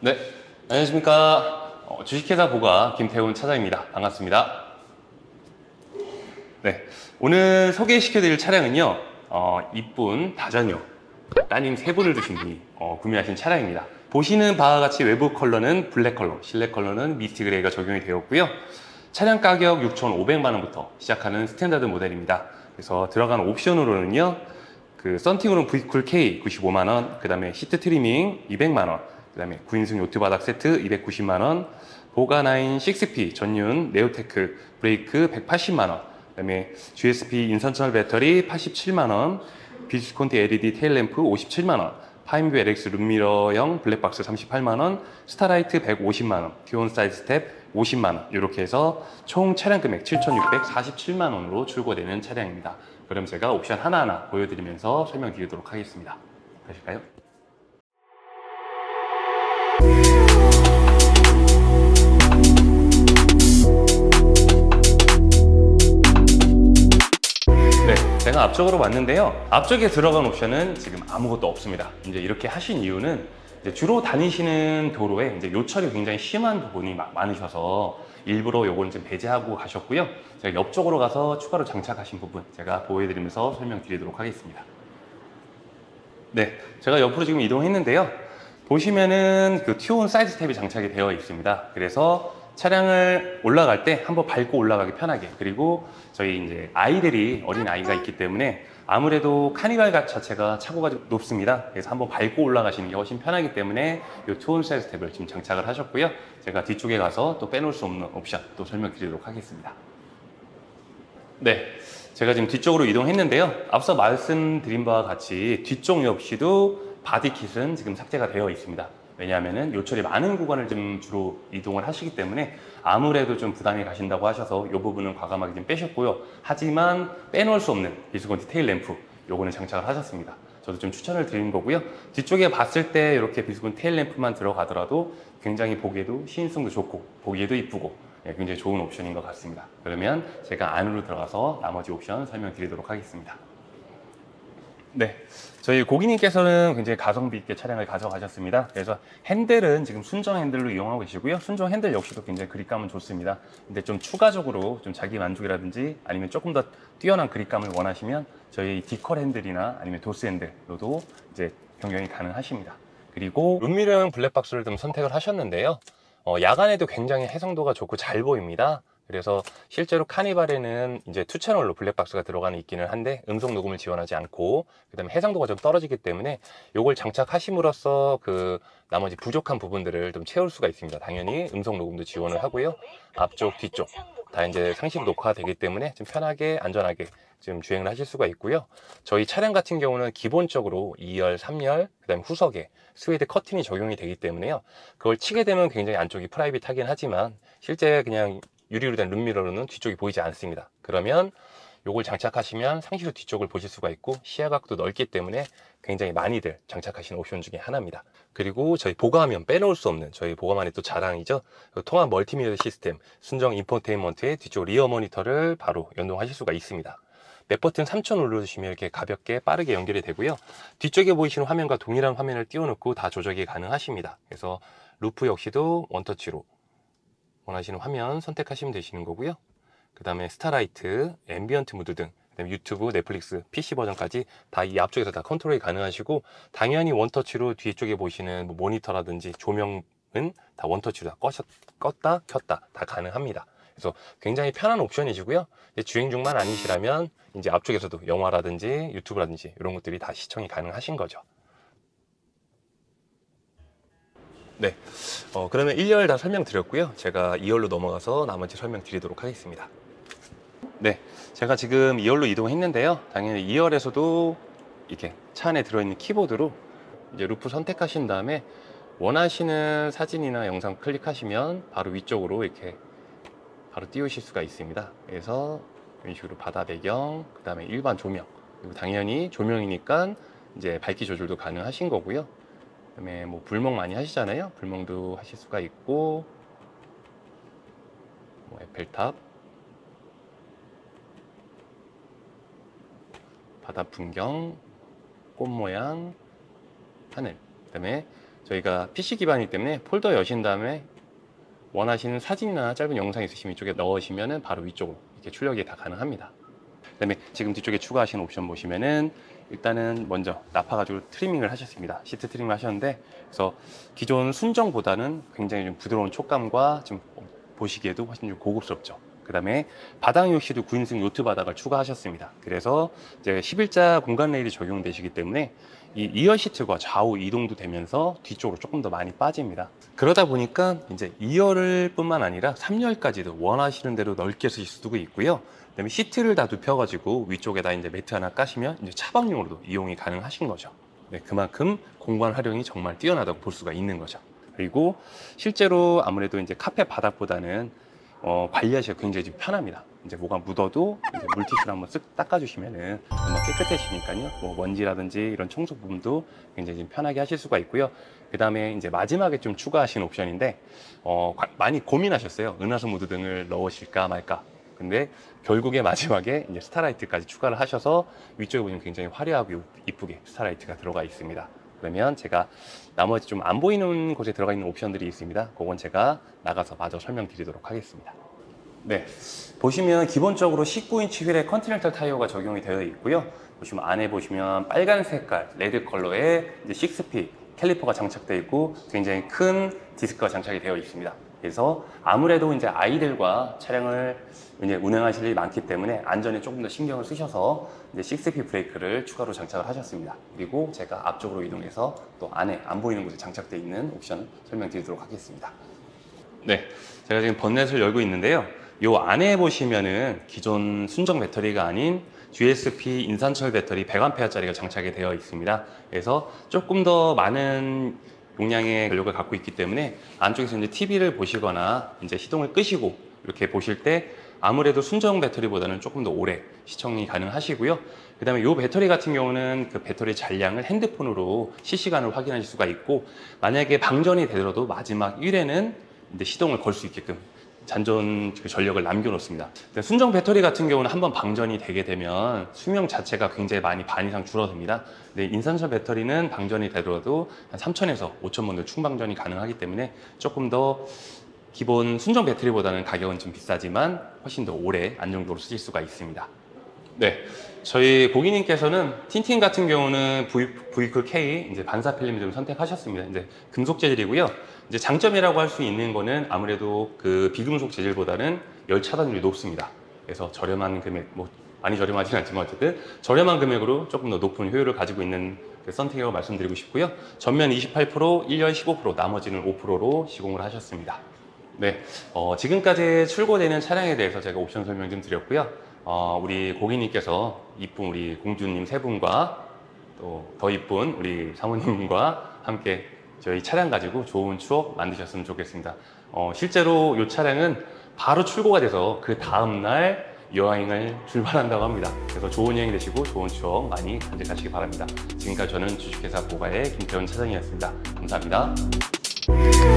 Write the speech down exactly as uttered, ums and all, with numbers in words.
네, 안녕하십니까. 어, 주식회사 보가 김태훈 차장입니다. 반갑습니다. 네, 오늘 소개시켜드릴 차량은요, 어, 이쁜 다자녀, 따님 세 분을 두신 분이 어, 구매하신 차량입니다. 보시는 바와 같이 외부 컬러는 블랙 컬러, 실내 컬러는 미스트 그레이가 적용이 되었고요. 차량 가격 육천오백만 원부터 시작하는 스탠다드 모델입니다. 그래서 들어간 옵션으로는요, 그 썬팅으로는 브이쿨 K 구십오만 원, 그 다음에 시트 트리밍 이백만 원, 그 다음에 구 인승 요트 바닥 세트 이백구십만 원, 보가나인 식스 피 전륜 네오테크 브레이크 백팔십만 원, 그 다음에 지에스피 인산철 배터리 팔십칠만 원, 비스콘티 엘이디 테일램프 오십칠만 원, 파인뷰 엘엑스 룸미러형 블랙박스 삼십팔만 원, 스타라이트 백오십만 원, 듀온 사이드 스텝 오십만 원, 이렇게 해서 총 차량 금액 칠천육백사십칠만 원으로 출고되는 차량입니다. 그럼 제가 옵션 하나하나 보여드리면서 설명드리도록 하겠습니다. 가실까요? 네, 제가 앞쪽으로 왔는데요. 앞쪽에 들어간 옵션은 지금 아무것도 없습니다. 이제 이렇게 하신 이유는 이제 주로 다니시는 도로에 이제 요철이 굉장히 심한 부분이 많으셔서 일부러 요건 좀 배제하고 가셨고요. 제가 옆쪽으로 가서 추가로 장착하신 부분 제가 보여드리면서 설명드리도록 하겠습니다. 네, 제가 옆으로 지금 이동했는데요. 보시면은 그 튜온 사이드 스텝이 장착이 되어 있습니다. 그래서 차량을 올라갈 때 한번 밟고 올라가기 편하게, 그리고 저희 이제 아이들이, 어린 아이가 있기 때문에 아무래도 카니발 자체가 차고가 좀 높습니다. 그래서 한번 밟고 올라가시는 게 훨씬 편하기 때문에 이 튜온 사이드 스텝을 지금 장착을 하셨고요. 제가 뒤쪽에 가서 또 빼놓을 수 없는 옵션 또 설명드리도록 하겠습니다. 네, 제가 지금 뒤쪽으로 이동했는데요. 앞서 말씀드린 바와 같이 뒤쪽 역시도 바디킷은 지금 삭제가 되어 있습니다. 왜냐하면 요철이 많은 구간을 좀 주로 이동을 하시기 때문에 아무래도 좀 부담이 가신다고 하셔서 이 부분은 과감하게 좀 빼셨고요. 하지만 빼놓을 수 없는 비스콘티 테일 램프, 요거는 장착을 하셨습니다. 저도 좀 추천을 드린 거고요. 뒤쪽에 봤을 때 이렇게 비스콘 테일 램프만 들어가더라도 굉장히 보기에도 시인성도 좋고 보기에도 이쁘고 굉장히 좋은 옵션인 것 같습니다. 그러면 제가 안으로 들어가서 나머지 옵션 설명드리도록 하겠습니다. 네, 저희 고객님께서는 굉장히 가성비 있게 차량을 가져가셨습니다. 그래서 핸들은 지금 순정 핸들로 이용하고 계시고요. 순정 핸들 역시도 굉장히 그립감은 좋습니다. 근데 좀 추가적으로 좀 자기 만족이라든지 아니면 조금 더 뛰어난 그립감을 원하시면 저희 디컬 핸들이나 아니면 도스 핸들로도 이제 변경이 가능하십니다. 그리고 룸미러형 블랙박스를 좀 선택을 하셨는데요. 어, 야간에도 굉장히 해상도가 좋고 잘 보입니다. 그래서 실제로 카니발에는 이제 투 채널로 블랙박스가 들어가는 있기는 한데 음성 녹음을 지원하지 않고, 그 다음에 해상도가 좀 떨어지기 때문에 이걸 장착하심으로써 그 나머지 부족한 부분들을 좀 채울 수가 있습니다. 당연히 음성 녹음도 지원을 하고요. 앞쪽, 뒤쪽 다 이제 상시 녹화되기 때문에 좀 편하게 안전하게 지금 주행을 하실 수가 있고요. 저희 차량 같은 경우는 기본적으로 이 열, 삼 열, 그 다음에 후석에 스웨이드 커튼이 적용이 되기 때문에요. 그걸 치게 되면 굉장히 안쪽이 프라이빗하긴 하지만 실제 그냥 유리로 된 룸미러로는 뒤쪽이 보이지 않습니다. 그러면 요걸 장착하시면 상시로 뒤쪽을 보실 수가 있고 시야각도 넓기 때문에 굉장히 많이들 장착하시는 옵션 중에 하나입니다. 그리고 저희 보가하면 빼놓을 수 없는 저희 보가만의 또 자랑이죠. 통합 멀티미디어 시스템 순정 인포테인먼트의 뒤쪽 리어 모니터를 바로 연동하실 수가 있습니다. 맥 버튼 삼 천 눌러주시면 이렇게 가볍게 빠르게 연결이 되고요. 뒤쪽에 보이시는 화면과 동일한 화면을 띄워놓고 다 조작이 가능하십니다. 그래서 루프 역시도 원터치로 원하시는 화면 선택하시면 되시는 거고요. 그 다음에 스타라이트, 앰비언트 무드 등, 그다음에 유튜브, 넷플릭스, 피씨 버전까지 다 이 앞쪽에서 다 컨트롤이 가능하시고, 당연히 원터치로 뒤쪽에 보시는 뭐 모니터라든지 조명은 다 원터치로 다 꺼셨, 껐다 켰다 다 가능합니다. 그래서 굉장히 편한 옵션이시고요. 주행 중만 아니시라면 이제 앞쪽에서도 영화라든지 유튜브라든지 이런 것들이 다 시청이 가능하신 거죠. 네, 어, 그러면 일 열 다 설명드렸고요. 제가 이 열로 넘어가서 나머지 설명드리도록 하겠습니다. 네, 제가 지금 이 열로 이동했는데요. 당연히 이 열에서도 이렇게 차 안에 들어있는 키보드로 이제 루프 선택하신 다음에 원하시는 사진이나 영상 클릭하시면 바로 위쪽으로 이렇게 바로 띄우실 수가 있습니다. 그래서 이런 식으로 바다 배경, 그 다음에 일반 조명, 그리고 당연히 조명이니까 이제 밝기 조절도 가능하신 거고요. 그다음에 뭐 불멍 많이 하시잖아요. 불멍도 하실 수가 있고, 뭐 에펠탑, 바다 풍경, 꽃 모양, 하늘, 그 다음에 저희가 피씨 기반이기 때문에 폴더 여신 다음에 원하시는 사진이나 짧은 영상 있으시면 이쪽에 넣으시면 바로 위쪽으로 이렇게 출력이 다 가능합니다. 그다음에 지금 뒤쪽에 추가하신 옵션 보시면은 일단은 먼저 나파가지고 트리밍을 하셨습니다. 시트 트리밍을 하셨는데, 그래서 기존 순정보다는 굉장히 좀 부드러운 촉감과 좀 보시기에도 훨씬 좀 고급스럽죠. 그 다음에 바닥 역시도 구 인승 요트 바닥을 추가하셨습니다. 그래서 이제 십일자 공간 레일이 적용되시기 때문에 이 이열 시트가 좌우 이동도 되면서 뒤쪽으로 조금 더 많이 빠집니다. 그러다 보니까 이제 이열 뿐만 아니라 삼 열까지도 원하시는 대로 넓게 쓰실 수도 있고요. 그다음에 시트를 다 눕혀가지고 위쪽에다 이제 매트 하나 까시면 이제 차박용으로도 이용이 가능하신 거죠. 네, 그만큼 공간 활용이 정말 뛰어나다고 볼 수가 있는 거죠. 그리고 실제로 아무래도 이제 카페 바닥보다는 어, 관리하시기가 굉장히 좀 편합니다. 이제 뭐가 묻어도 이제 물티슈로 한번 쓱 닦아주시면은 정말 깨끗해지니까요. 뭐 먼지라든지 이런 청소 부분도 굉장히 좀 편하게 하실 수가 있고요. 그 다음에 이제 마지막에 좀 추가하신 옵션인데, 어, 많이 고민하셨어요. 은하수 무드 등을 넣으실까 말까. 근데 결국에 마지막에 이제 스타라이트까지 추가를 하셔서 위쪽에 보시면 굉장히 화려하고 이쁘게 스타라이트가 들어가 있습니다. 그러면 제가 나머지 좀 안 보이는 곳에 들어가 있는 옵션들이 있습니다. 그건 제가 나가서 마저 설명드리도록 하겠습니다. 네, 보시면 기본적으로 십구 인치 휠에 컨티넨탈 타이어가 적용이 되어 있고요. 보시면 안에 보시면 빨간 색깔 레드 컬러의 이제 식스피 캘리퍼가 장착되어 있고 굉장히 큰 디스크가 장착이 되어 있습니다. 그래서 아무래도 이제 아이들과 차량을 이제 운행하실 일이 많기 때문에 안전에 조금 더 신경을 쓰셔서 이제 식스피 브레이크를 추가로 장착을 하셨습니다. 그리고 제가 앞쪽으로 이동해서 또 안에 안 보이는 곳에 장착되어 있는 옵션을 설명드리도록 하겠습니다. 네, 제가 지금 번넷을 열고 있는데요. 이 안에 보시면은 기존 순정 배터리가 아닌 지에스피 인산철 배터리 백 암페어짜리가 장착이 되어 있습니다. 그래서 조금 더 많은 용량의 전력을 갖고 있기 때문에 안쪽에서 이제 티비를 보시거나 이제 시동을 끄시고 이렇게 보실 때 아무래도 순정 배터리보다는 조금 더 오래 시청이 가능하시고요. 그 다음에 이 배터리 같은 경우는 그 배터리 잔량을 핸드폰으로 실시간으로 확인하실 수가 있고, 만약에 방전이 되더라도 마지막 일 회는 이제 시동을 걸 수 있게끔 잔존 그 전력을 남겨놓습니다. 순정 배터리 같은 경우는 한번 방전이 되게 되면 수명 자체가 굉장히 많이 반 이상 줄어듭니다. 근데 인산철 배터리는 방전이 되더라도 한 삼천에서 오천 번도 충방전이 가능하기 때문에 조금 더 기본 순정 배터리보다는 가격은 좀 비싸지만 훨씬 더 오래 안정적으로 쓰실 수가 있습니다. 네, 저희 고객님께서는 틴팅 같은 경우는 브이쿨 K 이제 반사 필름을 선택하셨습니다. 이제 금속 재질이고요. 이제 장점이라고 할 수 있는 거는 아무래도 그 비금속 재질보다는 열 차단율이 높습니다. 그래서 저렴한 금액, 뭐 많이 저렴하지는 않지만 어쨌든 저렴한 금액으로 조금 더 높은 효율을 가지고 있는 그 썬팅이라고 말씀드리고 싶고요. 전면 이십팔 퍼센트, 일열 십오 퍼센트, 나머지는 오 퍼센트로 시공을 하셨습니다. 네, 어, 지금까지 출고되는 차량에 대해서 제가 옵션 설명 좀 드렸고요. 어, 우리 고객님께서 이쁜 우리 공주님 세 분과 또 더 이쁜 우리 사모님과 함께 저희 차량 가지고 좋은 추억 만드셨으면 좋겠습니다. 어, 실제로 이 차량은 바로 출고가 돼서 그 다음날 여행을 출발한다고 합니다. 그래서 좋은 여행 되시고 좋은 추억 많이 간직하시기 바랍니다. 지금까지 저는 주식회사 보가의 김태훈 차장이었습니다. 감사합니다.